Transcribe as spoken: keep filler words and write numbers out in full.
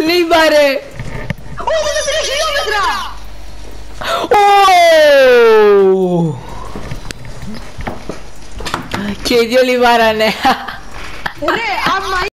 Λίβαρε! Όχι, είναι τρία χιλιόμετρα! Και οι δυο λιβάρανε. Ρε, άμα